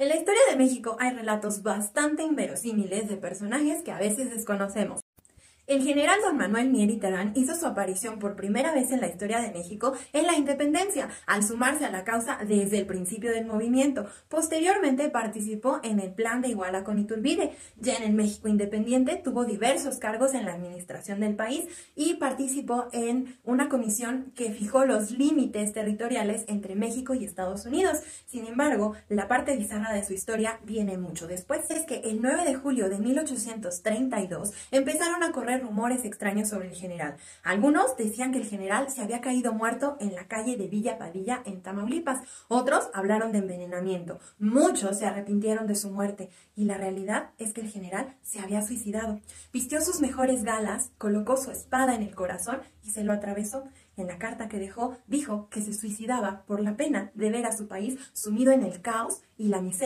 En la historia de México hay relatos bastante inverosímiles de personajes que a veces desconocemos. El general don Manuel Mier y Terán hizo su aparición por primera vez en la historia de México en la independencia, al sumarse a la causa desde el principio del movimiento. Posteriormente participó en el Plan de Iguala con Iturbide. Ya en el México independiente tuvo diversos cargos en la administración del país y participó en una comisión que fijó los límites territoriales entre México y Estados Unidos. Sin embargo, la parte bizarra de su historia viene mucho después. Es que el 9 de julio de 1832 empezaron a correr rumores extraños sobre el general. Algunos decían que el general se había caído muerto en la calle de Villa Padilla en Tamaulipas. Otros hablaron de envenenamiento. Muchos se arrepintieron de su muerte y la realidad es que el general se había suicidado. Vistió sus mejores galas, colocó su espada en el corazón y se lo atravesó. En la carta que dejó, dijo que se suicidaba por la pena de ver a su país sumido en el caos y la miseria.